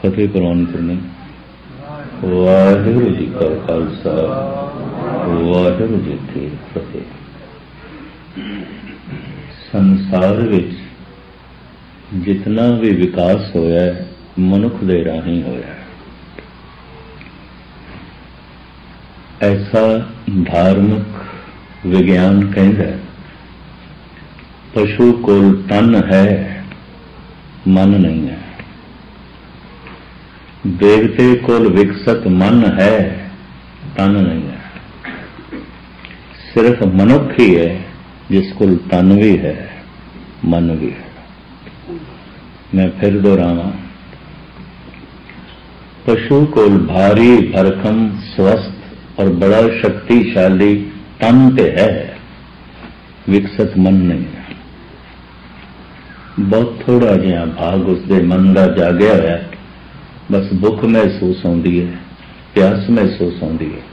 फतेह प्रवान करनी। वाहिगुरू जी का खालसा, वाहिगुरू जी की फतेह। संसार विच जितना भी विकास होया है मनुख दे राही होया है। ऐसा धार्मिक विज्ञान कहता है पशु कोल तन है मन नहीं है, देवते कोल विकसित मन है तन नहीं है, सिर्फ मनुख ही है जिस कोल तन भी है मन भी है। मैं फिर दोहरावां, पशु कोल भारी भरकम स्वस्थ और बड़ा शक्तिशाली तन ते है, विकसित मन नहीं है। बहुत थोड़ा जिहा भाग उसके मन का जागया है, बस भुख महसूस होती है, प्यास महसूस होती है,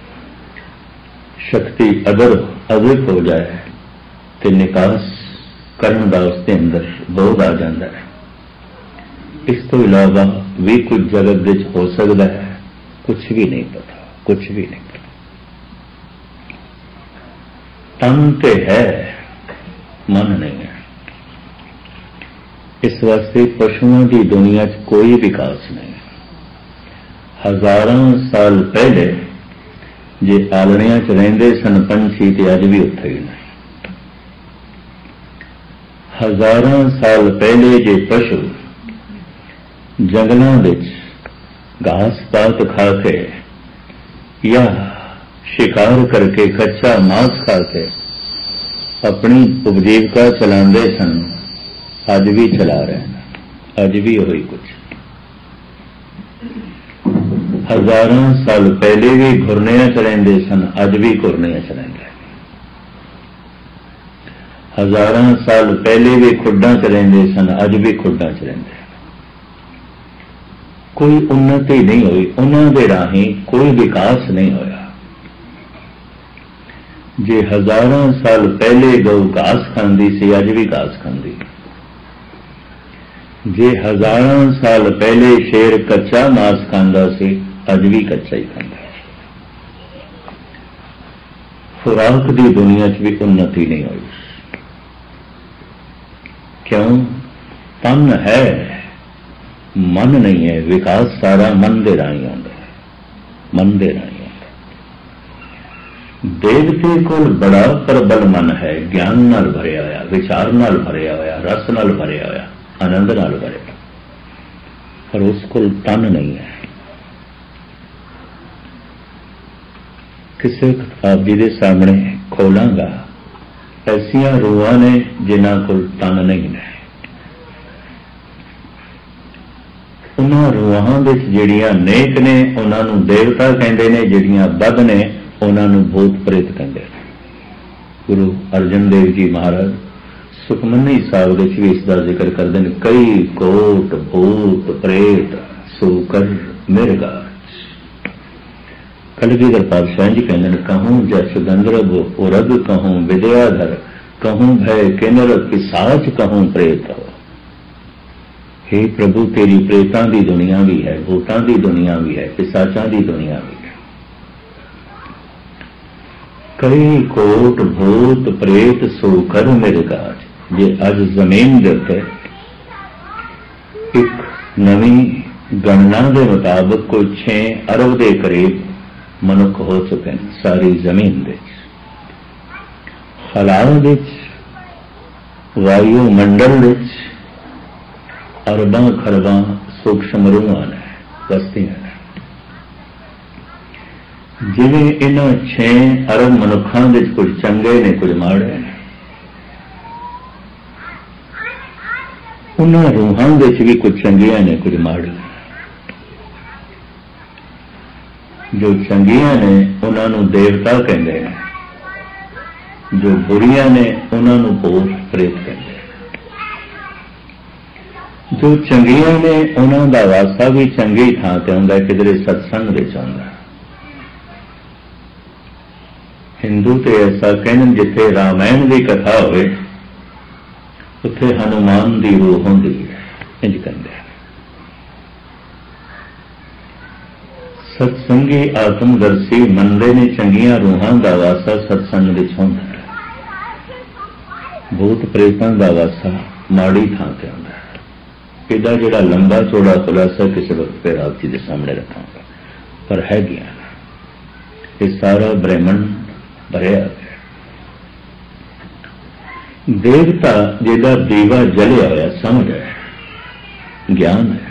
शक्ति अगर अधिक हो जाए तो निकास करने का उसके अंदर बोध आ जाता है। इस तो इलावा भी कुछ जगत विच हो सकता है, कुछ भी नहीं पता, कुछ भी नहीं पता। तन ते है मन नहीं है। इस वास्ते पशुओं की दुनिया च कोई विकास नहीं। हजारों साल पहले जे आलड़ियां च रहिंदे सन पंछी ते अज भी उत्थे ही नहीं। हजारों साल पहले जे पशु जंगलों विच घास पात खा के या शिकार करके कच्चा मांस खा के अपनी उपजीविका चलाते सन, अज भी चला रहे हैं, अज भी वही कुछ। हजारों साल पहले भी घुरनिया चलेंदे सन, अज भी घुरनिया चलेंदे। हजारों साल पहले भी खुड्डा चलेंदे सन, अज भी खुड्डा चलेंदे। कोई उन्नति नहीं हुई, उन्होंने राही कोई विकास नहीं होया। जे हजारों साल पहले गऊ घास खांदी सी, अज भी घास खांदी। जे हजारों साल पहले शेर कच्चा मांस खांदा सी, अज भी कच्चा ही खांदा। खुराक की दुनिया च भी उन्नति नहीं हुई। क्यों? तन है मन नहीं है। विकास सारा मन दे राही आंदा है, मन दे राही आंदा। देवते कोल बड़ा प्रबल मन है, ज्ञान नाल भरिया होया, विचार नाल भरिया होया, रस नाल भरिया होया, आनंद नाल भरिया, पर उस कोल तन नहीं है। किसी किताब जी के सामने खोलांगा, ऐसिया रूहां ने जिन्हां कोल तन नहीं है। उन्हां रूहां विच जिहड़ियां नेक ने उन्हां नूं देवता कहंदे ने, जिहड़ियां बद ने उन्हां नूं भूत प्रेत कहंदे ने। गुरु अर्जन देव जी महाराज सुखमनी साहब विच भी इसका जिक्र करते हैं। कई कोट भूत प्रेत सूकर मिर्गा। कलगीधर पातशाह जी कहते हैं, कहूं जस गंधर्व उरग, कहूं विद्याधर, कहूं भय किन्नर पिशाच, कहूं प्रेत हो। हे प्रभु, तेरी प्रेतां की दुनिया भी है, भूतां की दुनिया भी है, पिशाचां की दुनिया भी है। कई कोट भूत प्रेत सूकर मिर्गा। जे अज जमीन के उत्ते एक नवी गणना के मुताबिक कोई 6 अरब के करीब मनुख हो चुके हैं सारी जमीन दे। खलाओं विच, वायुमंडल विच अरबां खरबां सूक्ष्म रूहां ने, बस्तियां ने। जिवें इन्हां 6 अरब मनुखां विच कुछ चंगे ने, कुछ माड़े ने। उन्हां रूहां विच भी कुछ चंगियां ने, कुछ माड़ियां। जो चंगियां ने उन्हां नूं देवता कहंदे ने, जो बुरियां ने उन्हां नूं भूत प्रेत कहंदे। जो चंगियां ने उन्हां दा वासा भी चंगी थां ते हुंदा, किधरे सत्संग विच हुंदा। हिंदू तो ऐसा कहने, जिथे रामायण की कथा होवे उत्थे हनुमान की रूह होंदी है, इंज कहंदे। सत्संगी आत्मदर्शी मनते ने चंगियां रूहां का वासा सत्संग विच हुंदा है। भूत प्रेतां का वासा माड़ी थां ते हुंदा है। इहदा जिहड़ा लंबा चौड़ा खुलासा किसी वक्त फिर आप जी के सामने रखांगा, पर है ज्ञान ये सारा ब्रह्मंड भरिया है। देवता जिहदा दीवा जलिया होया समझ है, ज्ञान है।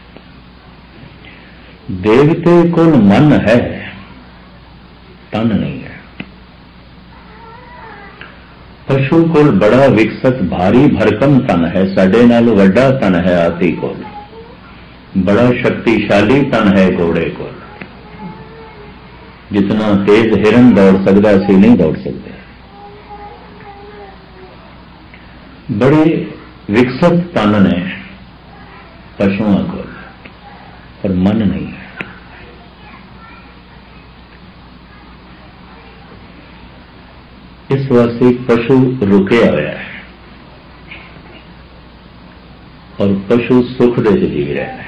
देवते कोल मन है, तन नहीं है। पशु कोल बड़ा विकसित भारी भरकम तन है, साडे नाल वड्डा तन है हाथी कोल। बड़ा शक्तिशाली तन है घोड़े कोल। जितना तेज हिरन दौड़ सकता असीं नहीं दौड़ सकते। बड़े विकसित तन ने पशुओं को, पर मन नहीं है। इस वास्ते पशु रुके हुआ है और पशु सुख दे जी रहे हैं।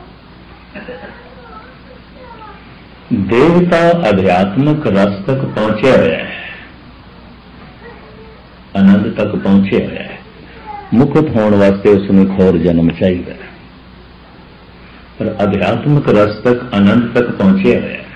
देवता अध्यात्मक रस तक पहुंचे हुए हैं, आनंद तक पहुंचे हुए हैं। मुक्त होने वास्ते उसमें खोर जन्म चाहिए, पर अध्यात्मक रस तक आनंद तक पहुंचे हुए हैं।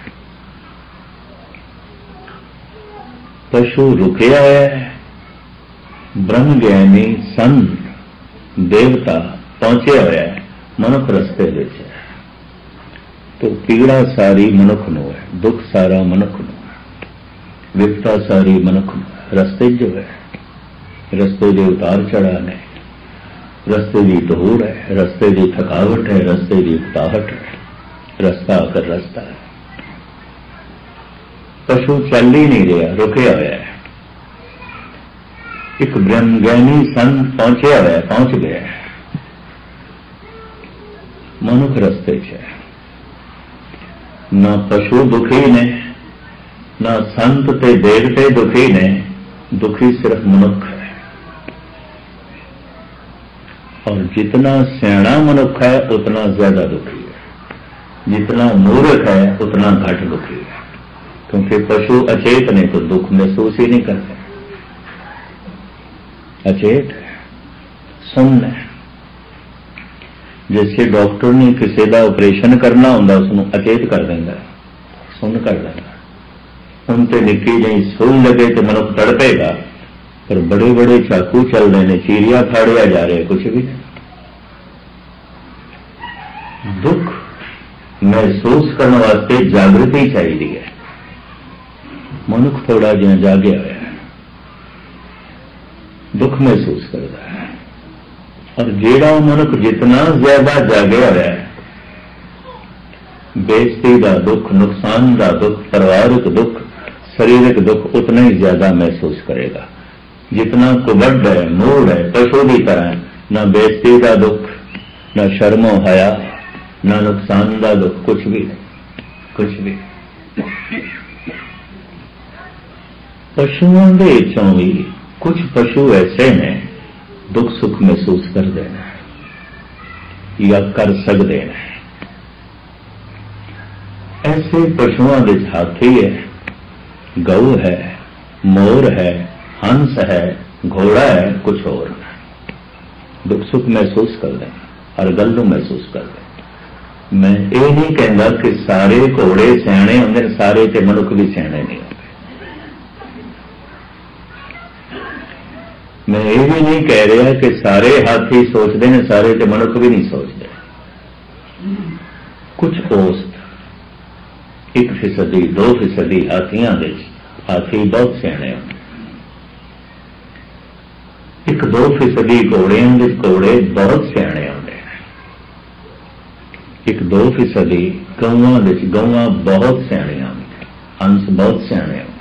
पशु रुके हुए है, ब्रह्म ज्ञानी संत देवता पहुंचे हुए है, मनुख रस्ते विच है। तो पीड़ा सारी मनुख नूं है, दुख सारा मनुख नूं है, विपता सारी मनुख नूं है। रस्ते जो है, रस्ते के उतार चढ़ा ने, रस्ते की दौड़ है, रस्ते की थकावट है, रस्ते की उकताहट है। रस्ता आकर रस्ता है। पशु चल ही नहीं रहा, रुके हुआ है। एक ब्रह्मज्ञानी संत पहुंचे हुआ है, पहुंच गया है। मनुख रस्ते च है। ना पशु दुखी ने, ना संत ते देवते दुखी ने, दुखी सिर्फ मनुख है। और जितना सियाणा मनुख है उतना ज्यादा दुखी है, जितना मूर्ख है उतना घट दुखी है। क्योंकि पशु अचेत ने तो दुख महसूस ही नहीं करते। अचेत है, सुन्न है। जैसे डॉक्टर ने किसी का ऑपरेशन करना होंगे उसनों अचेत कर देंगे, सुन्न कर देंगे। उनते निक्की जी सुई लगे तो मनुख तड़पेगा, पर बड़े बड़े चाकू चल रहे हैं, चीरिया फाड़िया जा रहे, कुछ भी नहीं। दुख महसूस करने वास्ते जागृति चाहिए है। मनुख थोड़ा जिहा जागया हुआ है, दुख महसूस करता है। और जेड़ा मनुख जितना ज्यादा जागया हुआ है, बेइज्जती का दुख, नुकसान का दुख, पारिवारिक दुख, शारीरिक दुख उतना ही ज्यादा महसूस करेगा। जितना कुबड्ड है, मूड है, पशु की तरह, ना बेइज्जती का दुख, ना शर्मो हया, ना नुकसान का दुख, कुछ भी नहीं, कुछ भी। पशुओं के चों भी कुछ पशु ऐसे ने दुख सुख महसूस कर देना या कर सकते हैं। ऐसे पशुओं के हाथी है, गऊ है, मोर है, हंस है, घोड़ा है, कुछ और दुख सुख महसूस कर दें, हर गल को महसूस कर दें। मैं ये नहीं कहता कि सारे घोड़े सियाणे होंगे, सारे ते मनुख भी सियाणे नहीं होंगे। मैं ये भी नहीं कह रहा कि सारे हाथी सोचते हैं, सारे ते मनुख भी नहीं सोचते। कुछ औसत 1%, 2% हाथियों के हाथी बहुत सियाणे होंगे। 1-2% घोड़ियों के घोड़े बहुत सियाणे होंगे। 1-2% गऊआं के गऊआं बहुत सियाणियां होंगे, हंस बहुत सियाणे होंगे।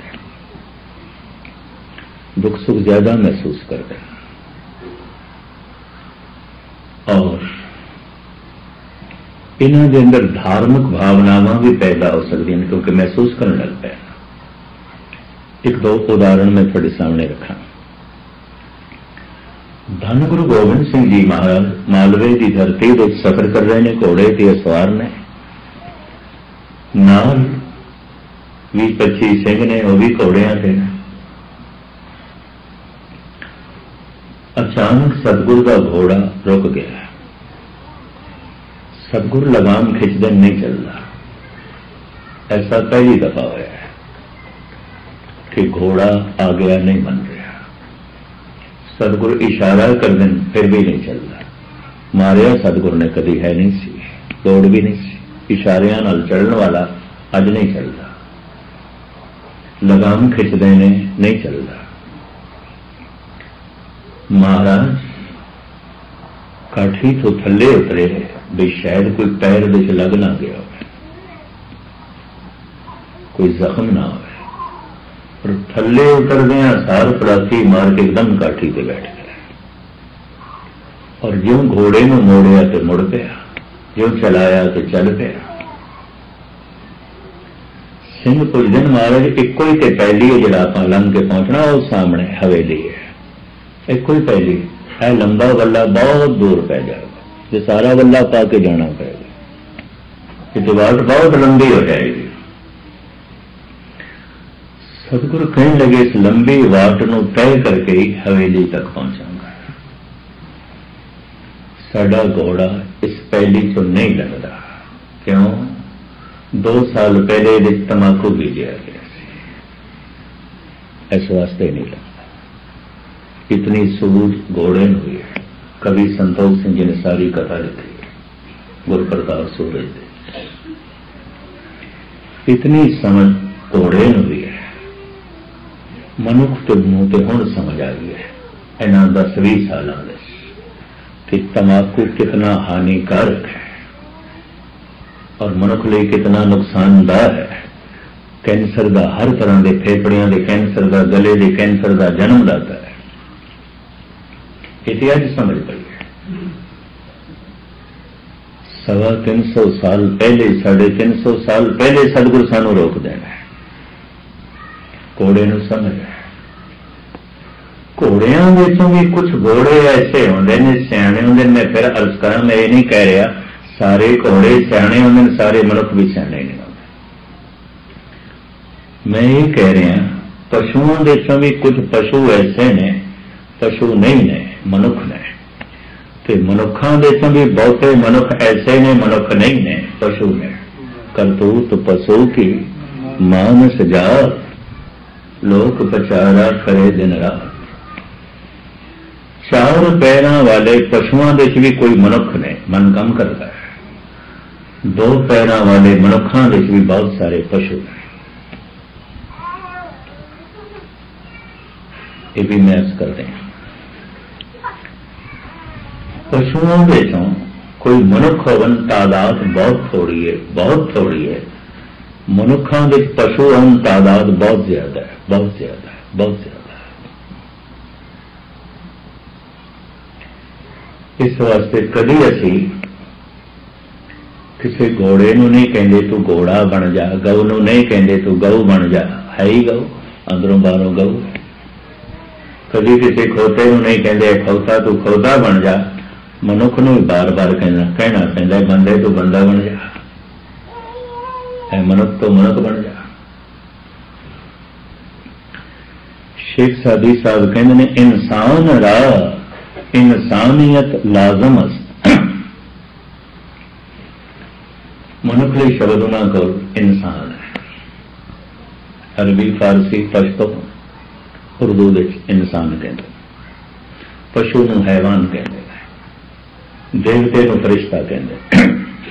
दुख सुख ज्यादा महसूस करते हैं। और इन्हों के अंदर धार्मिक भावनावां भी पैदा हो सकती हैं, क्योंकि महसूस करने लग पे। 1-2 उदाहरण मैं थोड़े सामने रखा। धन गुरु गोबिंद सिंह जी महाराज मालवे की धरती पर सफर कर रहे हैं, घोड़े ते सवार ने। नाल 20-25 सिंह ने, वो भी घोड़ियां थे। अचानक सतगुरु का घोड़ा रुक गया। सतगुरु लगाम खिंचदे नहीं चलता। ऐसा पहली दफा होया है कि घोड़ा आ गया नहीं बन रहा। सतगुरु इशारा कर दें फिर भी नहीं चलता। मारिया सतगुरु ने कभी है नहीं सी, दौड़ भी नहीं सी। इशारियां नाल चलने वाला अज नहीं चलता। लगाम खिंचदे ने नहीं चलता। महाराज काठी तो थले उतरे भी शायद कोई पैर विच लग ना गया हो, कोई जख्म ना हो। और थले उतरदे सार पराथी मार के एकदम काठी ते बैठ गया। और ज्यों घोड़े में मोड़िया तो मुड़ पिया, ज्यों चलाया तो चल पिया। सिंह पुछदे महाराज इको ही तो पहली है जिहड़ा आपां लंघ के पहुंचना, वो सामने हवेली है। इको ही पहली है। लंबा वल्ला बहुत दूर पै जाएगा, जो सारा वल्ला पा के जाना पड़ेगा। ये वाट बहुत लंबी हो जाएगी। सतगुरु कहने लगे इस लंबी वाट नूं तय करके ही हवेली तक पहुंचाऊंगा। साडा घोड़ा इस पहली चो नहीं लगता। क्यों? 2 साल पहले ये तंबाकू बीजिया गया, इस वास्ते नहीं लगता। इतनी सूझ घोड़े में हुई है। कवि संतोष सिंह जी ने सारी कथा लिखी है, गुरप्रताप सूरज दे। इतनी समझ घोड़े में हुई है। मनुख के मुंह ते हुण समझ आ गई है इन्हां 10-20 सालों में कि तंबाकू कितना हानिकारक है और मनुख लिए कितना नुकसानदाह है। कैंसर का हर तरह के फेफड़ियां के कैंसर का, गले के कैंसर का जन्म दाता है। इसे अज समझ पई है। 350 साल पहले, 350 साल पहले सतगुरु सानू रोक देना है। घोड़े नूं समझ है। घोड़ियां विचों भी कुछ घोड़े ऐसे होंदे ने सियाणे होंदे ने। फिर अर्ज करा, मैं ये नहीं कह रहा सारे घोड़े सियाणे होंदे ने, सारे मनुख भी सियाणे नहीं होंदे। मैं ये कह रहा पशुओं विचों भी कुछ पशु ऐसे ने, पशु नहीं ने, मनुख ने। ते मनुखां विचों भी बहुते मनुख ऐसे ने, मनुख नहीं ने, पशु ने। करतूत पशु की मानस जात, लोक पचारा करे दिन रात। 4 पैरों वाले पशुओं विच भी कोई मनुख ने, मन कम करता है। 2 पैरों वाले मनुखों विच भी बहुत सारे पशु ने। ये भी महस करते हैं। पशुओं विचों कोई मनुख होवन तादाद बहुत थोड़ी है, बहुत थोड़ी है। मनुखों विच पशु होवन तादाद बहुत ज्यादा है, बहुत ज्यादा है, बहुत ज्यादा है। इस वास्ते कभी असी किसी घोड़े नूं नहीं कहते तू घोड़ा बन जा, गऊ नूं नहीं कहते तू गऊ बन जा, है ही गऊ, अंदरों बाहरों गऊ। कभी किसी खोते नूं नहीं कहते खोता तू खोता बन जा। मनुख नूं भी बार बार कहना पैंदा बंदे तू बंदा बन जा, है मनुख तो मनुख बन जा। शेख सादी साहब कहते ने इंसान राह इंसानियत लाजमस। मनुख लिए शब्द उन्हां कोल इंसान है। अरबी, फारसी, पश्तो, उर्दू विच इंसान कहते, पशु नूं हैवान कहते, देवते नूं फरिश्ता कहते।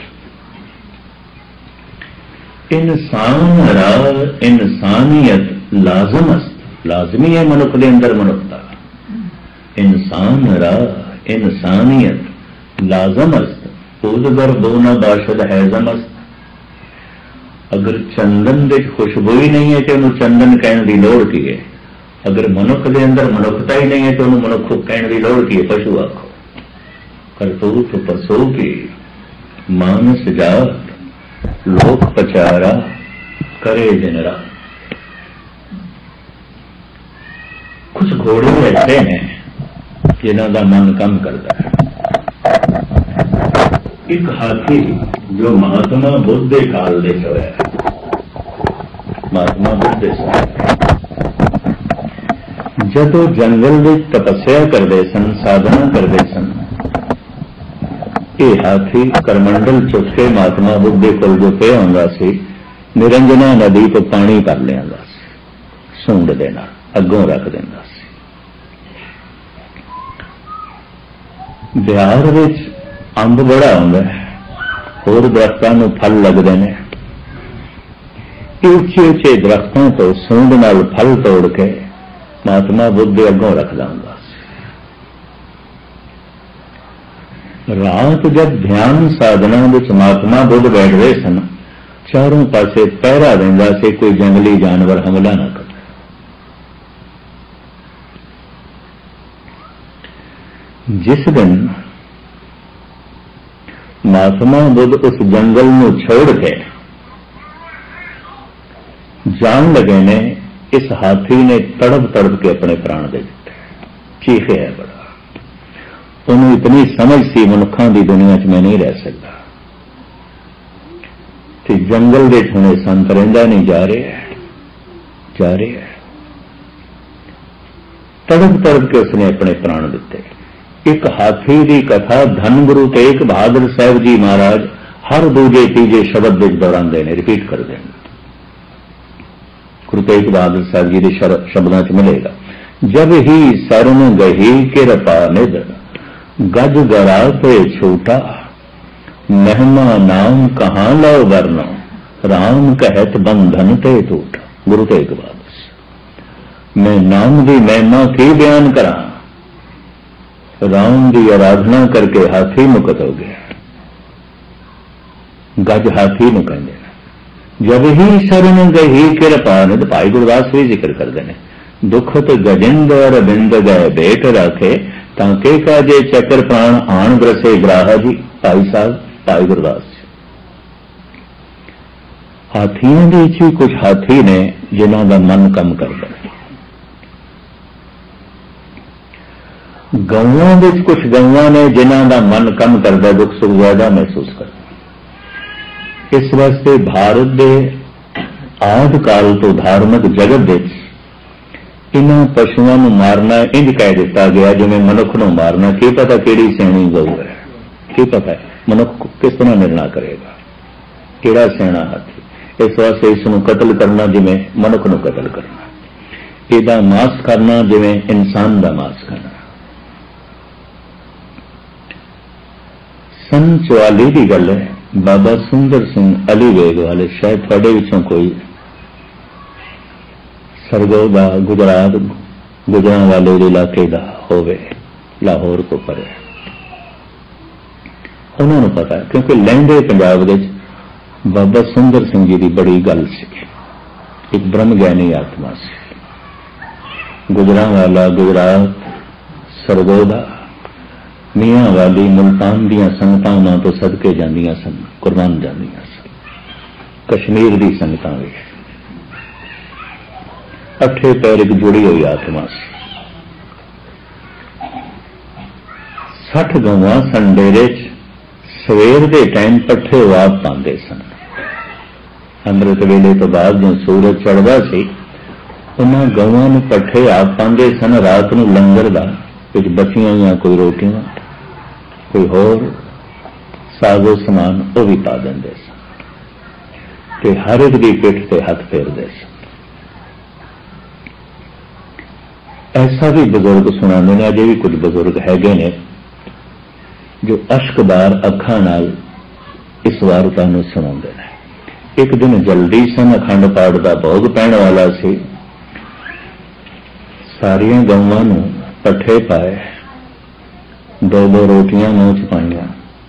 इंसान राह इंसानियत लाजमस, लाजमी है मनुख के अंदर मनुखता। इंसान राह इंसानियत लाजमस, उदगर बोना बाशद हैजमस। अगर चंदन की खुशबू ही नहीं है तो उन्होंने चंदन कहने की लोड़ की है। अगर मनुख के अंदर मनुखता ही नहीं है तो उन्होंने मनुख कहने की लोड़ की है। पशु आखो। करतूत पशु की मानस जात, लोक पचारा करे दिन रात। कुछ घोड़े ऐसे हैं जिन्हों का मन कम करता है। एक हाथी जो महात्मा बुद्ध के काल दे होया, महात्मा बुद्ध सन। जदों जंगल में तपस्या करते सन, साधना करते सन, ये हाथी करमंडल चुक के महात्मा बुद्ध के कोल जो पे आउंदा सी, निरंजना नदी तो पानी भर लियांदा सी, सूंड दे नाल अगों रख दिंदा सी। बिहार विच अंब बड़ा आउंदा है, होर दरख्तां नूं फल लगदे ने, उच्चे उच्चे दरख्तों तो सूंड नाल फल तोड़ के महात्मा बुद्ध अगों रखदा हुंदा सी। रात जब ध्यान साधना विच महात्मा बुद्ध बैठदे सन, चारों पासे पहरा देंदा सी कोई जंगली जानवर हमला ना करे। जिस दिन महात्मा बुद्ध उस जंगल में छोड़ के जान लगे ने, इस हाथी ने तड़प तड़प के अपने प्राण दे दिते, चीखे है बड़ा। उन्हें इतनी समझ सी मनुखों की दुनिया च मैं नहीं रह सकता, तो जंगल के हुणे संत रहिंदा नहीं, जा रहे है। तड़प तड़प के उसने अपने प्राण दिते। एक हाथी की कथा धन गुरु तेग बहादुर साहब जी महाराज हर दूजे तीजे शब्द विच दोहरांदे ने, रिपीट करते हैं। गुरु तेग बहादुर साहब जी के शब्दों च मिलेगा, जब ही सरन गही किरपा निध, गज गरा पे छूटा, महिमा नाम कहाँ लो वरनो, राम कहत बंधन ते टूटा। गुरु तेग बहादुर, मैं नाम की महिमा की बयान करा, राम की आराधना करके हाथी मुक्त हो गया। गज हाथी नूं कहंदे ने। जब ही शरण गही किरपा निध, भाई गुरदास भी जिक्र करते हैं, दुखत गजिंदर बिंद गए भेट रखे, ताके काजे चक्र प्राण आन बरसे ग्राहा जी। भाई साहब भाई गुरदास जी। हाथियों के भी कुछ हाथी ने जिन्हों का मन कम करता है। गौवां विच कुछ गौवां ने जिन्हों का मन कम करता, दुख सुख ज्यादा महसूस करता। इस वास्ते भारत के आदि काल तो धार्मिक जगत विच इन्हां पशुओं को मारना इंज कह दिता गया जिवें मनुख को मारना। की पता किहड़ी सियाणी गऊ है, की पता है मनुख किस तरह निर्णय करेगा, किहड़ा सियाणा हाथी। इस वास्ते इसनूं कतल करना जिवें मनुख को कतल करना, इहदा मांस करना जिवें इंसान का मांस करना। सन 44 की गल है, बाबा सुंदर सिंह अली वेग वाले, शायद थोड़े विचों कोई सरगोदा गुजरात गुजरांवाले इलाके का होवे, लाहौर को परे, उन्होंने पता है, क्योंकि लहंदे पंजाब विच बाबा सुंदर सिंह जी की बड़ी गल सी। एक ब्रह्म ज्ञानी आत्मा से, गुजरांवाला गुजरात सरगोदा मियाँ वाली मुल्तान दियां संगतां उन्हां तो सदके जांदियां सन, कुर्बान जांदियां सन। कश्मीर दी संगतां भी अठे पैर एक जुड़ी हुई आत्मा सी। 60 गवां सन डेरे च, सवेर के टाइम पट्ठे आप पाते सन। अमृत वेले तो बाद जो सूरज चढ़ता सी, उन्हां गवां नूं पट्ठे आप पाते सन। रात नूं लंगर दा कुछ बचियां हुई कोई रोटियां कोई होर साजो समान वो भी पा देंदे सन, ते हर एक दी पिठ ते हथ फेरदे सन। ऐसा भी बुजुर्ग सुनाते हैं, अजे भी कुछ बुजुर्ग हैगे ने जो अश्कदार अखां नाल इस वार्ता नूं सुणाउंदे ने। एक दिन जल्दी सन, अखंड पाठ का भोग पैण वाला सी। सारियां गौवां नूं पट्ठे पाए, 2-2 रोटियां मूँह च पाइयां,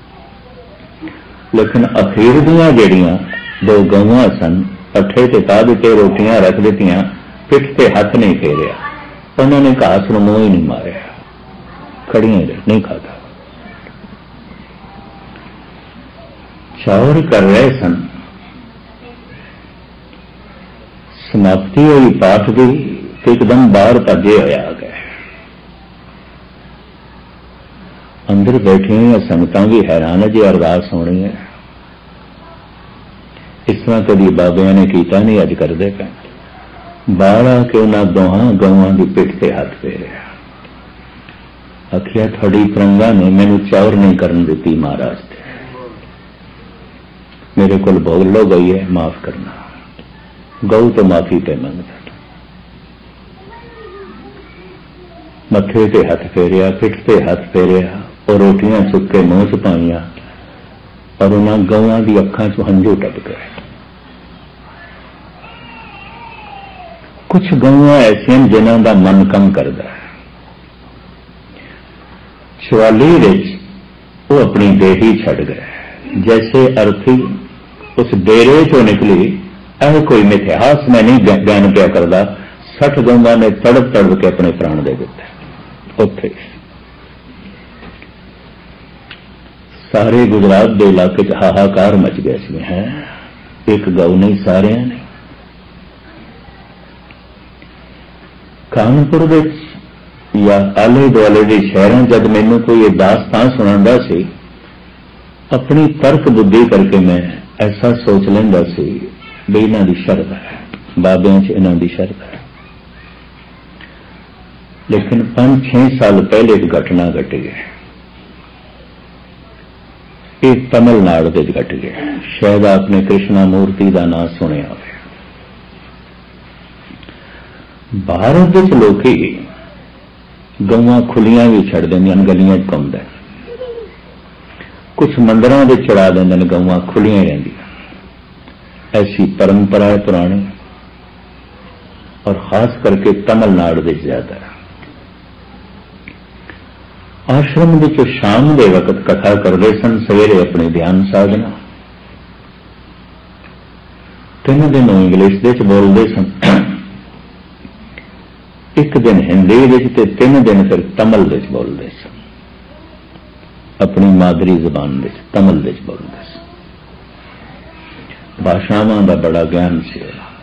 लेकिन अखीर दियां जड़ियां 2 गौवां सन, पट्ठे ते पा दिते, रोटियां रख दित्तियां, पिठ ते हथ नहीं फेरिया। उन्होंने घास नूं मूँह ही नहीं मारिया, खड़ियां नहीं खाता। चौर कर रहे सन, समाप्ति हुई पाठ की, एकदम बाहर भजे होया आ गए। अंदर बैठी हुई संगतां भी हैरान है जी, अरदास होनी है। इस तरह कभी बाबिया ने किया नहीं, अज करते पे बाहर आके उन्होंने दोहां गवां की पिठ से हाथ फेरिया, आखिया थोड़ी तरंगा ने मैनू चौर नहीं करन दी महाराज से, मेरे को भोल हो गई है, माफ करना। गऊ तो माफी पे मंगता, मथे से हाथ फेरिया, पिठ से हाथ फेरिया और रोटियां चुक के मुंह च पाइया और उन्होंने गवां की अखां चों हंझू टप गए। कुछ गवां ऐसियां जिन्हां दा मन कम करदा है। शिवाली विच वो अपनी देही छड़ गए, जैसे अर्थी उस डेरे चो निकली। यह कोई मिथिहास में नहीं बयान पिया करता, 60 गवां ने तड़प तड़प के अपने प्राण दे दिते। उत्थे सारे गुजरात के इलाके च हाहाकार मच गया सी, है एक गऊ नहीं सारे ने। कानपुर या आले दुआले के शहरों जब मैनू कोई दास्तान सुनांदा सी, अपनी तर्क बुद्धि करके मैं ऐसा सोच लेंदा सी भी इन्हां दी शरत है, बाबियां च इन्हां दी शरत है। लेकिन 5-6 साल पहले एक घटना घटी है, ये तमिलनाडु के घट गया। शायद आपने कृष्णा मूर्ति का नाम सुनिया हो। भारत के लोग गवां खुलियां भी छड़ देंगे, गलियां घूमते, कुछ मंदिरों में चढ़ा देंगे, गवां खुलियां रही। ऐसी परंपरा है पुरानी, और खास करके तमिलनाडु में ज्यादा। आश्रम में शाम के वक्त कथा करते सन, सवेरे अपने ध्यान साधना। 3 दिन इंग्लिश दे बोलते सन, एक दिन हिंदी ते 3 दिन फिर तमिल दे बोलते सन, अपनी मादरी जबान दे तमिल दे बोलते सन। भाषावां का बड़ा ज्ञान से।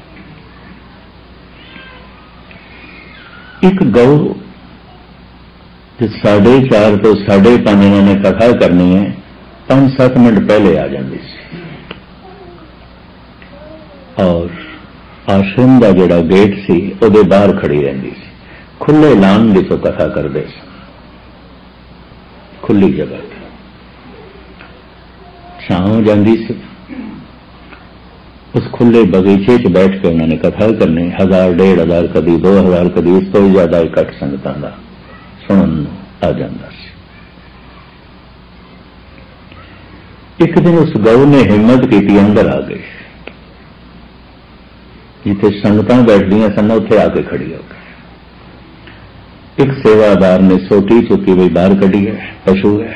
एक गौ 4:30 तो 5:30 इन्होंने कथा करनी है, 5-7 मिनट पहले आ जाती सी, और आश्रम का जिहड़ा गेट सी उहदे बाहर खड़ी रहिंदी सी। खुले लान विचों कथा करते सन, खुली जगह ते छां हो जाती सी। उस खुले बगीचे च बैठ के उन्होंने कथा करनी। 1000-1500 कभी 2000 कभी इस तो ज्यादा इकट्ठ संगतां दा सुनन आ जाता सी। एक दिन उस गऊ ने हिम्मत की, अंदर आ गई, जिथे संगतां बैठदियां सन उत्थे आके खड़ी हो गई। एक सेवादार ने सोटी चुकी हुई बाहर कढ़ी है, पशु है।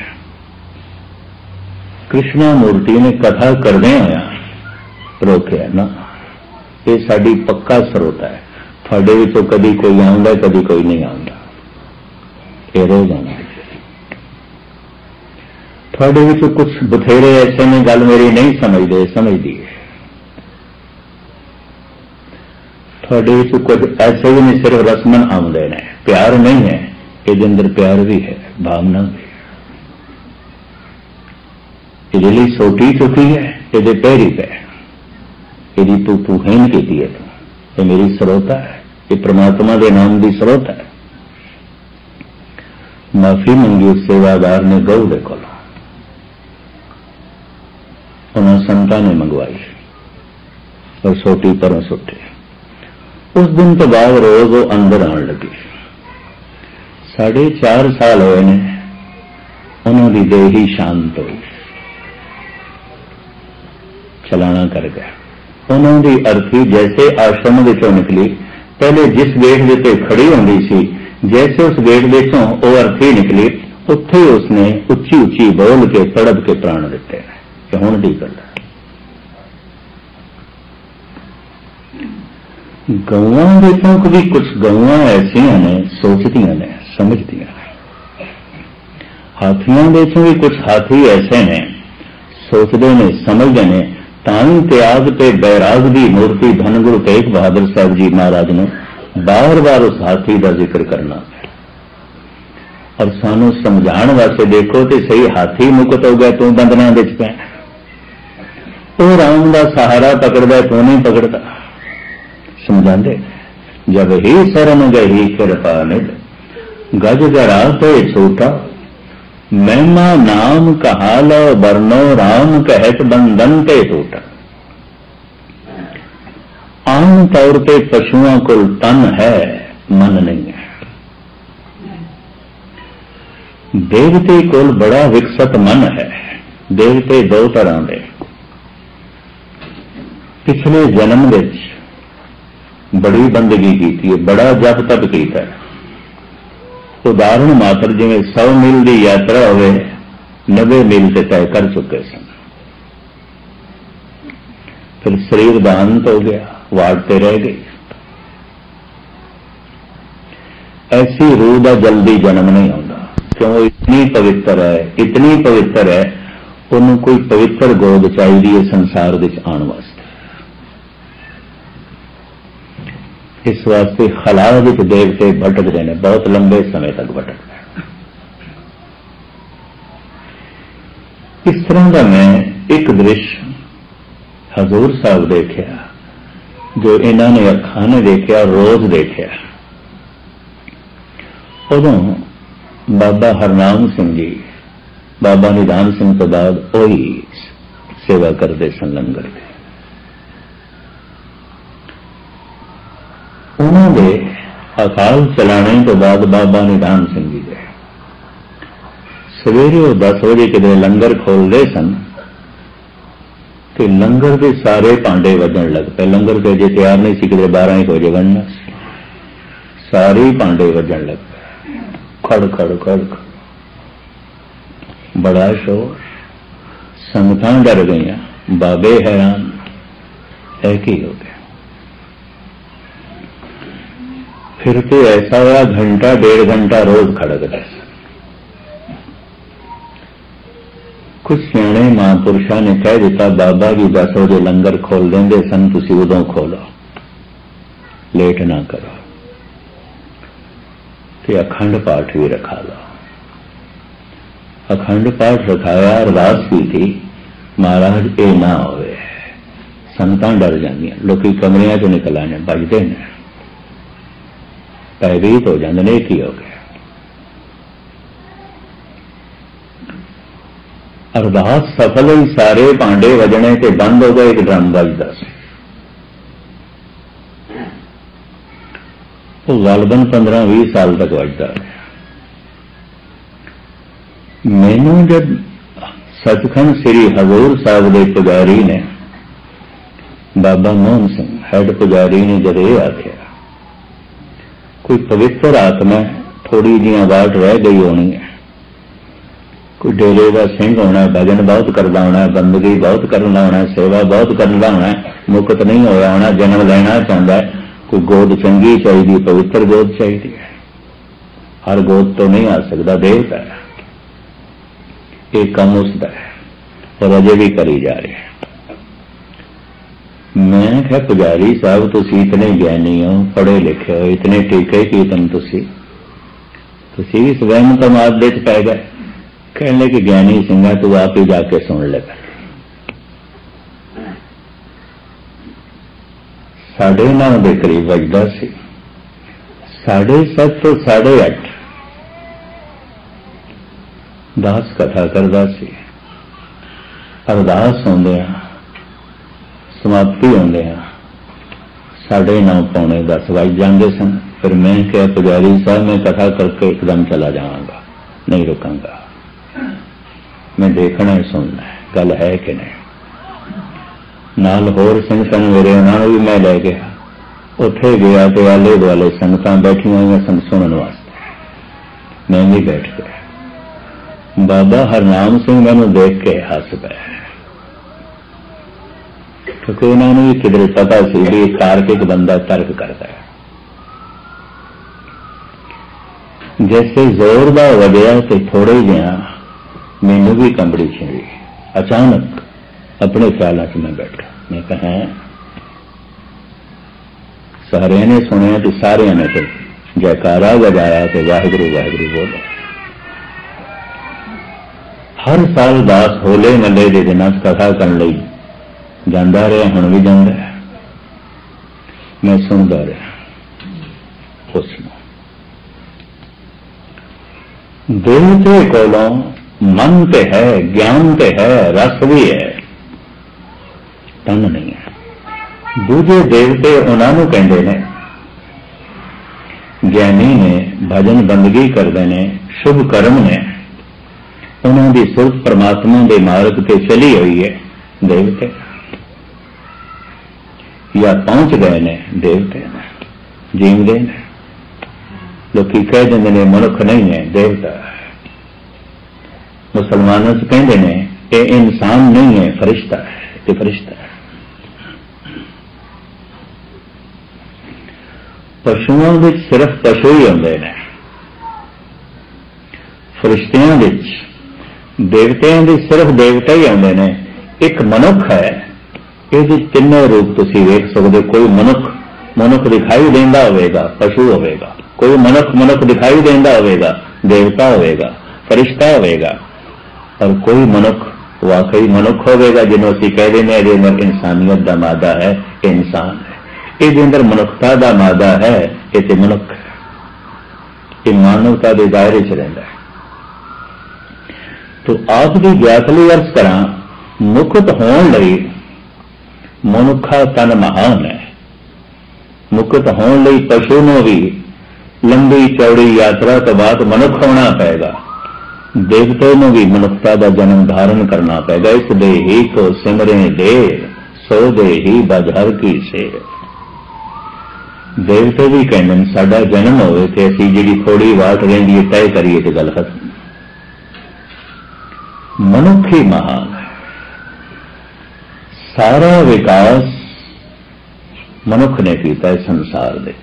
कृष्णा मूर्ति ने कथा करदे आया रोकया ना, ये साडी पक्का सरोता है, तुहाडे विचों कदी कोई आउंदा कदी कोई नहीं आउंदा, ये रोज आना। तुहाडे विचों कुछ बथेरे ऐसे ने गल मेरी नहीं समझते, समझदी है। थोड़े कुछ ऐसे भी नहीं, सिर्फ रस्मन आउंदे ने, प्यार नहीं है। ये अंदर प्यार भी है, भावना भी है। ये लिए सोटी चुकी है, ये पैरी पे, यदि तू हीन की है, तो ये मेरी सरोता है, ये परमात्मा के नाम की सरोता है। माफी मंगी उस सेवादार ने गऊ दे कोलों, उन्होंने संतां ने मंगवाई और सोटी परों सुट्टी। उस दिन तो बाद रोज वो अंदर आने लगी। 4.5 साल हुए ने, उन्होंने देह ही शांत हुई, चलाना कर गया। उन्होंने अर्थी जैसे आश्रम विचों निकली, पहले जिस गेट के खड़ी होंदी सी, जैसे उस गेट विचों वो अर्थी निकली, उत्थे ही उसने उच्ची उच्ची बोल के तड़प के प्राण दिते कि हुण दी गल। गौवां विचों भी कुछ गौवां ऐसियां ने सोचदियां ने, समझदियां ने। हाथियों विचों भी कुछ हाथी ऐसे ने, सोचते ने, समझते ने। तां त्याग ते बैराग की मूर्ति धन गुरु तेग बहादुर साहब जी महाराज ने बार बार उस हाथी का जिक्र करना और सानू समझाण वास्ते, देखो तो सही हाथी मुक्त हो गया, तू बंधना विच पै। तो राम का सहारा पकड़ता तो नहीं पकड़ता। समझाते जब ही शरण गही कृपा निध गज गरा ते छोटा महिमा नाम कहा लो बरनो राम कहत बंधन ते टूटा। आम तौर पे पशुओं को तन है मन नहीं है। देवते को बड़ा विकसित मन है। देवते दो तरह के पिछले जन्म विच बड़ी बंदगी की, बड़ा जप तप किया। उदाहरण मात्र जिवें 100 मील की यात्रा होवे 90 मील से तय कर चुके सन। फिर शरीर का अंत हो गया, वाटते रह गई। ऐसी रूह का जल्दी जन्म नहीं आता, क्यों? इतनी पवित्र है, इतनी पवित्र है, उन्होंने कोई पवित्र गोद चाहिए है संसार विच आने वास्ते। इस वास्ते खला विच देवते भटकते हैं, बहुत लंबे समय तक भटकते हैं। इस तरह का मैं एक दृश्य हजूर साहब देखा, जो इन्होंने अखां ने देखा, रोज देखा। उदों बाबा हरनाम सिंह जी, बाबा निधान सिंह तो बाद वही सेवा करते सन लंगर की। उन्होंने अकाल चलाने तो बाद बाबा निधान सिंह जी गए। सवेरे वो 10 बजे किधरे लंगर खोलते सन कि लंगर के सारे भांडे वजन लग पे। लंगर के अजे तैयार नहीं सी, किधरे 12 बजे बनना, सारे भांडे वजन लग पे। खड़ खड़ खड़ बड़ा शोर, संगतां डर गई, बाबे हैरान, है की हो गया। फिर तो ऐसा हुआ घंटा 1.5 घंटा रोज खड़कता। कुछ सियाणे महापुरुषों ने कह दिता, बाबा जी 10 बजे लंगर खोल देंगे सन, तुसी उदों खोलो, लेट ना करो। कि अखंड पाठ भी रखा लो। अखंड पाठ रखाया, अरदास की थी, महाराज ये ना होवे, संतां डर जांदियां, लोग कमरियां चों निकल आने, बजते हैं, भयभीत हो जाते हैं। की हो गया अरदास सफल हुई, सारे भांडे वजने ते बंद हो गए, एक ड्रम बजता सी। वो गलबन 15-20 साल तक बजता रहा। मैनू जब सचखंड श्री हजूर साहब के पुजारी ने, बाबा मोहन सिंह हेड पुजारी ने जब ये आख्या, कोई पवित्र आत्मा थोड़ी जी वाट रह गई होनी है, कोई डेरे का सिंह होना, भजन बहुत करना होना, बंदगी बहुत करना होना, सेवा बहुत करना होना, मुक्त नहीं होया होना, जन्म लेना चाहता है, कोई गोद चंगी चाहिए, पवित्र गोद चाहिए। हर गोद तो नहीं आ सकता, देवता है, एक कम उसका है और अजे भी करी जा रहे हैं। मैं क्या पुजारी साहब, तुसी इतने ज्ञानी हो, पढ़े लिखे हो, इतने टीके कीर्तन, तुसी भी स्वयं समाज विच पै गए। कहने कि ज्ञानी सिंह तू आप ही जाके सुन ले। 9:30 के करीब बजदा सी, 7:30 तो 8:30 दास कथा करदा सी। अरदास होंदिया समाप्ति होंदे 9:30 पौने 10 बज जाते सन। फिर मैं क्या, पुजारी साहब मैं कथा करके एकदम चला जाऊंगा, नहीं रुकांगा, मैं देखना है, सुनना है, गल है कि नहीं। नाल होर सिंह सन मेरे, उन्होंने भी मैं ले गया। उत्थे गया तो आले दुआले संगतां बैठियां हुई सन सुनने वास्ते, मैं भी बैठ गया। बाबा हरनाम सिंह मैनू देख के हस पे, क्योंकि उन्होंने भी किधरे पता सी भी तार्किक बंदा तर्क करता है। जैसे जोरदार वजया तो थोड़े जिहा मैनू भी कंबड़ी छिड़ी। अचानक अपने ख्यालों से मैं बैठा, मैं कहा सारे ने सुनिया तो सारे ने तो जयकारा बजाया तो वाहिगुरू वाहिगुरू बोलो। हर साल दास होले मल्ले के दिन कथा करने लई ਜਾਂਦਾ ਰਿਹਾ, ਹੁਣ भी ਜਾਂਦਾ है। मैं सुनता रहा उसनूं। देवते कोलों मन ते है, ज्ञान ते है, रस भी है, तन नहीं है। दूजे देवते उन्होंने कहते हैं, ज्ञानी ने, भजन बंदगी करते हैं, शुभ कर्म ने, उन्होंने सुरत परमात्मा के मार्ग से चली हुई है देवते, या पहुंच गए ने देवते ने, जीवते ने। लोग कह देंगे ने मनुख नहीं है, देवता है। मुसलमानों से कहते हैं ये इंसान नहीं है, फरिश्ता है, ये फरिश्ता है। पशुओं में सिर्फ पशु ही होंगे ने, फरिश्तियां विच देवतियां दे सिर्फ देवता ही आते हैं। एक मनुख है, ये तीनों रूप तुसीं वेख सकते। कोई मनुख दिखाई देंदा होवेगा, पशु होवेगा। कोई मनुख दिखाई देंदा होवेगा, देवता होवेगा, फरिश्ता होवेगा। और कोई मनुख वाकई मनुख होवेगा जिन्हों असीं कह देने ये अंदर इंसानियत का मादा है, इंसान है। ये अंदर मनुखता का मादा है, ये तो मनुख है, ये मानवता के दायरे च रहिंदा है। तो आप की ज्ञात लई अर्ज करा, मुक्त होने लई मनुखा तन महान है। मुक्त होने लई पशु नूं भी लंबी चौड़ी यात्रा तो बाद मनुख होना पएगा। देवते नूं भी मनुखता का जन्म धारण करना पएगा। इस दे ही को सिमरे देर, सो दे ही बजहर की सेर। देवते भी कहते हैं साडा जन्म होवे ते असीं जिहड़ी थोड़ी वाट रहिंदी है तय करिए ते गल खत्म। मनुख ही महान है। सारा विकास मनुख ने किया है संसार दे।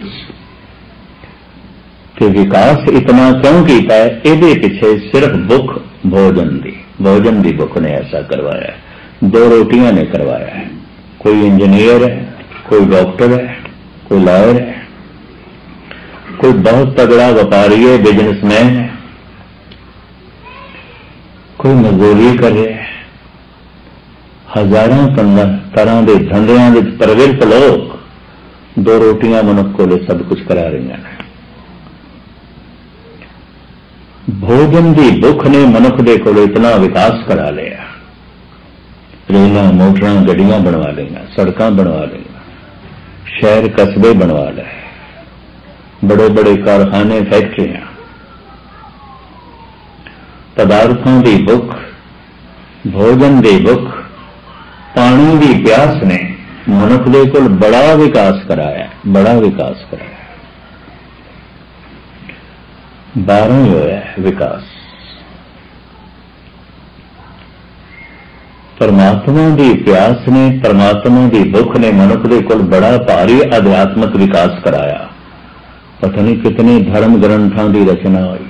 कि विकास इतना क्यों किया है? ये पिछे सिर्फ भुख भोजन की भुख ने ऐसा करवाया है। 2 रोटियां ने करवाया है। कोई इंजीनियर है, कोई डॉक्टर है, कोई लॉयर है, कोई बहुत तगड़ा व्यापारी है, बिजनेसमैन है, कोई मजदूरी कर रहा है। हजारों तरह के धंधियां में प्रवृत्त लोग 2 रोटियां मनुख को सब कुछ करा रही हैं। भोजन की भुख ने मनुख के को इतना विकास करा लिया। रेलों मोटरां गड्डियां बनवा लिया, सड़कां बनवा लिया, शहर कस्बे बनवा लिया, बड़े बड़े कारखाने, फैक्ट्रियां। पदार्थों की भुख, भोजन की भुख, पानी की प्यास ने मनुख के कोल बड़ा विकास कराया, बड़ा विकास कराया। 12 ही होया विकास। परमात्मा की प्यास ने, परमात्मा की भुख ने मनुख के कोल बड़ा भारी आध्यात्मिक विकास कराया। पता नहीं कितने धर्म ग्रंथों की रचना हुई।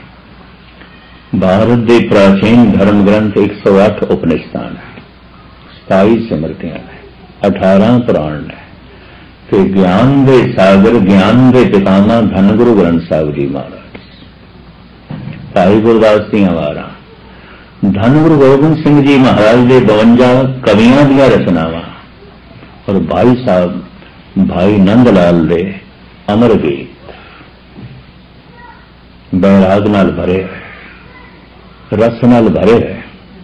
भारत के प्राचीन धर्म ग्रंथ 108 उपनिषदां ने, 27 सिमरतियां ने, 18 पुराण ने। ते ज्ञान के सागर, ज्ञान के पितामह धन गुरु ग्रंथ साहिब जी महाराज, भाई गुरदास दियां वारां, धन गुरु गोबिंद सिंह जी महाराज के 52 कवियां दियां रचनावां, और भाई साहब भाई नंद लाल दे अमर गीत बैराग नाल भरे, रस नाल भरे है।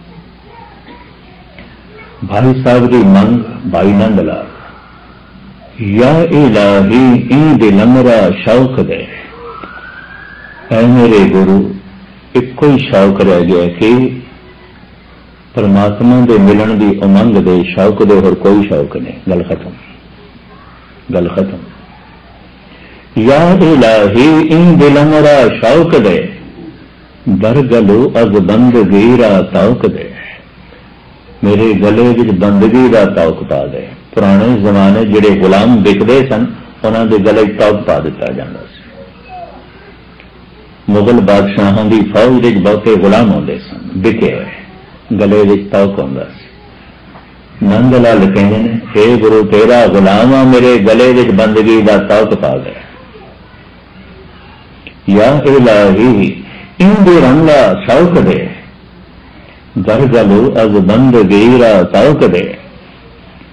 भाई साहब की मंग भाई नंद लाल, या इलाही ई दिलमरा शौक दे। ऐ मेरे गुरु एक ही शौक रह गया कि परमात्मा के मिलन की उमंग दे, शौक दे, और कोई शौक नहीं। गल खत्म, गल खत्म। या इलाही ई दिलमरा शौक दे, दरगलू अज बंदगी रा तौक दे। मेरे गले विच बंदगी का तौक पा दे। पुराने जमाने जिहड़े गुलाम बिकते सन, उन्हां दे गले तौक पा दिता जाता सी। मुगल बादशाहों की फौज विच बहुते गुलाम होंदे सन, बिके हुए, गले विच तौक हुंदा सी। नंद लाल कहंदे ने, हे गुरु तेरा गुलाम आ, मेरे गले विच बंदगी का तौक पा दे। या इलाही इंदे रंगा शौक दे, दरगलू अज बंदगी रा तौक दे।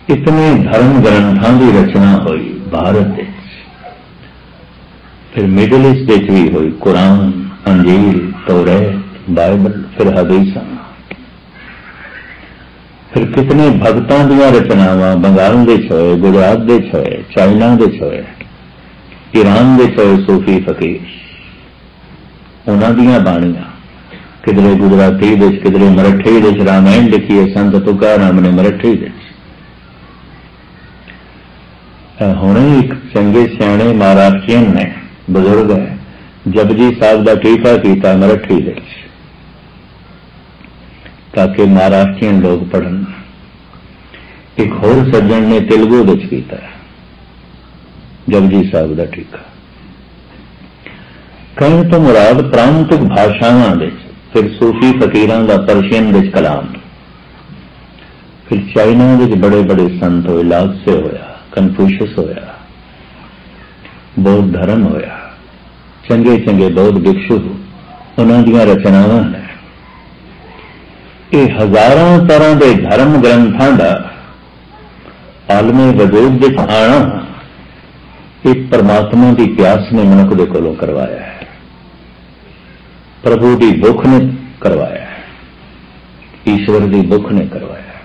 इतने धर्म ग्रंथों की रचना हुई भारत, फिर मिडल ईस्ट भी हुई, कुरान, अंजील, तौरात, बाइबल, फिर हदीसां, फिर कितने भगतां दीयां रचनावां बंगाल दे होए, गुजरात दे होए, चाइना दे होए, ईरान दे होए, सूफी फकीर उन्हां दीयां बाणियां, किधरे गुजराती दे, किधरे मराठी दे रामायण लिखी है संत तुकाराम ने मराठी दे। हुणे एक चंगे सियाणे महाराष्ट्रियन ने बुजुर्ग है जपजी साहब का टीका किया मराठी दे ताकि महाराष्ट्रियन लोग पढ़न। एक होर सज्जन ने तेलुगु विच कीता जपजी साहब का टीका। कहने तो मुराद प्रांतिक भाषावां विच, फिर सूफी फकीरां का परशियन विच कलाम, फिर चाइना विच बड़े बड़े संत होए, लाओत्से होया, कन्फ्यूशियस होया, बौद्ध धर्म होया, चंगे चंगे बौद्ध भिक्षु उन्हां दीयां रचनावां ने। ये हजारां तरह के धर्म ग्रंथां दा आलमे वजूद विच आना एक परमात्मा की प्यास ने मनुख दे कोलों करवाया है, प्रभु की भुख ने करवाया है, ईश्वर की भुख ने करवाया है,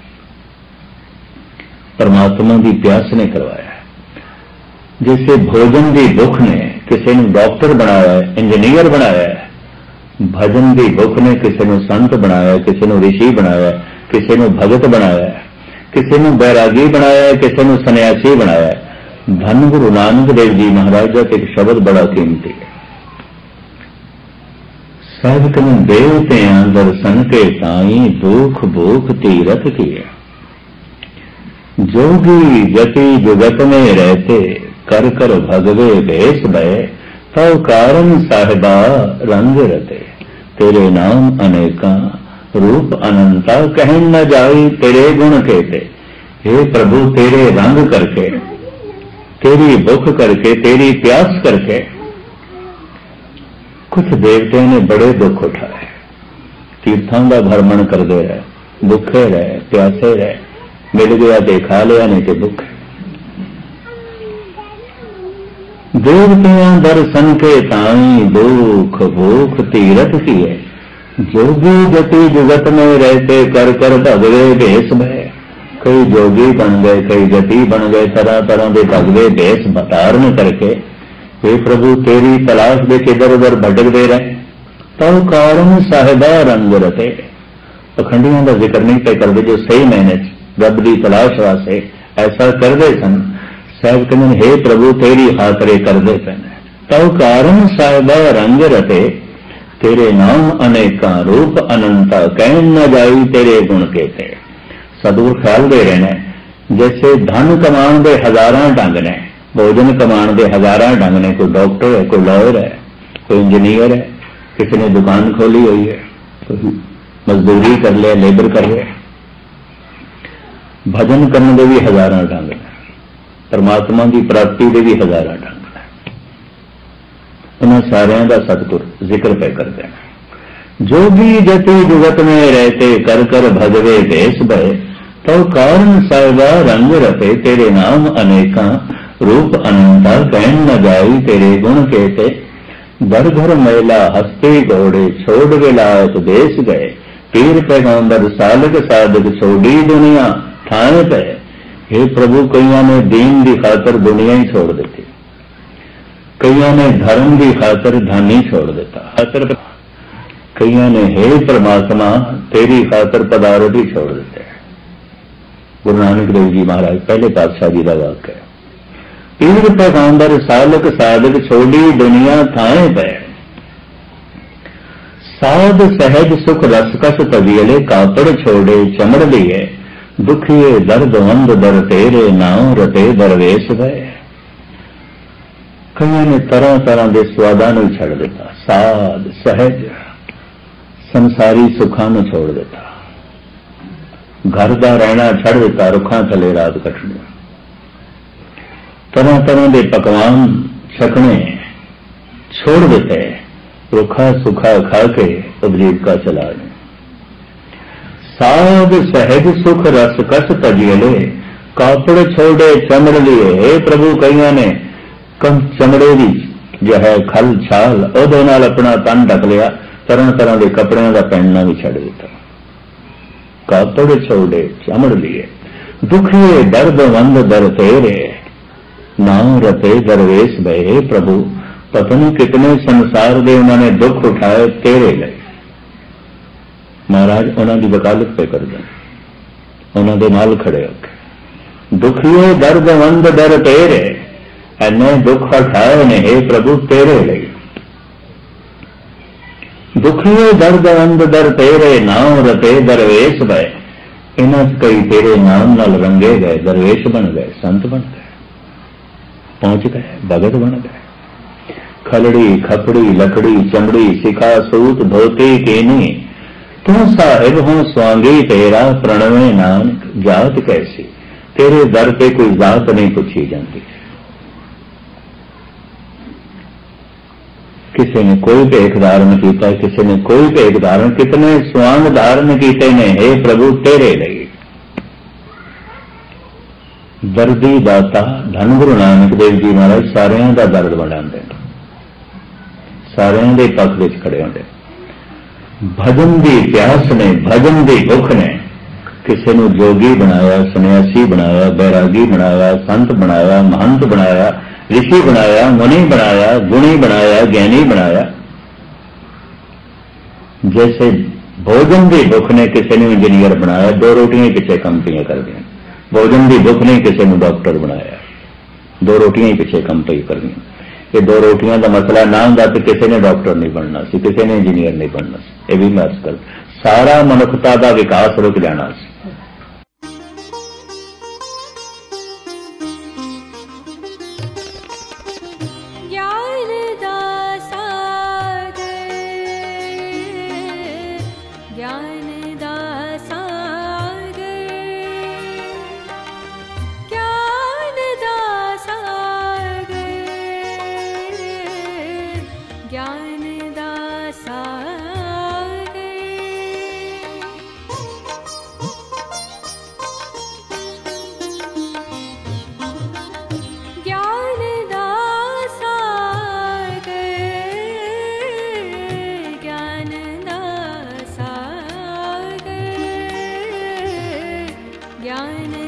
परमात्मा की प्यास ने करवाया है। जैसे भोजन की भुख ने किसी ने डॉक्टर बनाया है, इंजीनियर बनाया है, भजन की भुख ने किसी ने संत बनाया, किसी ने ऋषि बनाया, किसी ने भगत बनाया, किसी ने बैरागी बनाया, किसी ने सन्यासी बनाया। धन गुरु नानक देव जी महाराज का एक शब्द बड़ा कीमती है, साधक देवतियां दर्शन के ताई दुख भूख तीरथ किए, जोगी गति जुगत में रहते कर कर भगवे भेष भय, तव कारण साहिबा रंग रते, तेरे नाम अनेका रूप अनंता कहन न जाई तेरे गुण कहते। हे प्रभु तेरे रंग करके, तेरी भुख करके, तेरी प्यास करके कुछ देवते ने बड़े दुख उठाए, तीर्थों का भ्रमण करते रहे, भुखे रहे, प्यासे रहे, मिल गया तो खा लिया नहीं तो भुखे। देवतियां दर्शन के ताई दुख भूख तीरथ किए, जोगी गति जुगत में रहते कर कर भगवे भेष भय। कई जोगी बन गए, कई गति बन गए, तरह तरह के भगवे भेष धारण करके हे प्रभु तेरी तलाश दे इधर उधर भटकते रहे। तव कारण साहिबा रंग रते, पखंडियों का जिक्र नहीं पे करते जो सही मैंने रब की तलाश वास्ते ऐसा करते सन। साहब कहते हे प्रभु तेरी खातरे करते पे। तव कारण साहिबा रंग रते, तेरे नाम अनेका रूप अनंता कहन न जाई तेरे गुण कहते। सदगुर ख्याल दे रहे हैं जैसे धन कमान के हजारां ढंग ने, भोजन कमान के हजारां ढंग ने। कोई डॉक्टर है, कोई लॉयर है, कोई इंजीनियर है, किसी ने दुकान खोली हुई है, कोई मजदूरी कर लिया, लेबर कर रहे। भजन करने के भी हजारां ढंग ने, परमात्मा की प्राप्ति के भी हजारां ढंग ने। उन्होंने सारियां का सतगुर जिक्र पे करते हैं। जोगी जति जुगत में रहते कर कर भगवे भेष भय, तो कारण साहिबा रंग रते, तेरे नाम अनेका रूप अनंता कहन न जाई तेरे गुण कहते। दर घर महिला हस्ते घोड़े छोड़ विलायत देश गए, पीर पैगंबर सालक साधक छोड़ी दुनिया ठाने पे। हे प्रभु कईयों ने दीन की खातर दुनिया ही छोड़ देती, कईयों ने धर्म की खातर धन ही छोड़ देता, खातर कईयों ने हे परमात्मा तेरी खातर पदार्थ ही छोड़ देते। गुरु नानक देव जी महाराज पहले पातशाह जी का वाक्य है। पीर पैगंबर सालक साधक छोड़ी दुनिया थाए पे, साध सहज सुख रसकस तवियले कापड़ छोड़े चमड़ लिए, दुखिए दर्द वंद दर तेरे नाम रते दरवेश भय। कईयों ने तरह तरह के स्वादा छड़ दिता, साध सहज संसारी सुखा छोड़ दिता, घर का रहना छड़ दिता, रुखा थले रात कटनी, तरह तरह के पकवान छकने छोड़ देते, रुखा सुखा खा के उपजीविका चला गए। साध सहज सुख रस कस तजियले, कापड़ छोड़े चमड़ लिए, हे प्रभु कईयां ने चमड़े की जो है खल छाल उहदे नाल अपना तन ढक लिया, तरह तरह के कपड़ियां का पहनना भी छड़ दिता। कापड़ छोड़े चमड़ लिए, दुखिए दर्द वंद दर तेरे, नाम रते दरवेश भये। प्रभु पता नहीं कितने संसार के उन्होंने दुख उठाए तेरे लिए। महाराज उन्होंने वकालत पे कर दें, उन्होंने नाल खड़े होके, दुखिए दर्द वंद दर तेरे, इन्ने दुख उठाए ने हे प्रभु तेरे लिए। दुखिए दर्द वंद दर तेरे, नाम रते दरवेश भय। इन्हां कई तेरे नाम नाल रंगे गए, दरवेश बन गए, संत बन गए, पहुंच गए, भगत बन गए। खलड़ी खपड़ी लकड़ी चमड़ी सिखा सूत धोती कीनी, तू साहिब हो स्वांगी तेरा, प्रणवे नानक जात कैसी। तेरे दर पे कोई जात नहीं पूछी जाती। किसी ने कोई भेख धारण किया, किसी ने कोई भेख धारण, कितने स्वांग धारण किए ने हे प्रभु तेरे लिए। दर्दी दाता धन गुरु नानक देव जी महाराज सारिਆਂ ਦਾ दर्द ਵੰਡਾਉਂਦੇ ਨੇ, सारिਆਂ ਦੇ पक्ष ਵਿੱਚ खड़े होंगे। भजन की प्यास ने, भजन की भुख ने किसी ने जोगी बनाया, सन्यासी बनाया, बैरागी बनाया, संत बनाया, महंत बनाया, ऋषि बनाया, मुनि बनाया, गुणी बनाया, ज्ञानी बनाया। जैसे भोजन की भुख ने किसी ने इंजीनियर बनाया, दो रोटियां पीछे कंपनियां कर दी। भोजन की भुख ने किसी ने डॉक्टर बनाया, दो रोटियां ही पीछे कंपनी कर दी। ये दो रोटियां का मसला ना होंदा तो किसी ने डॉक्टर नहीं बनना सी, किसी ने इंजीनियर नहीं बनना सी। ये भी मैं कर सारा मनुखता का विकास रुक जाना सी। ज्ञान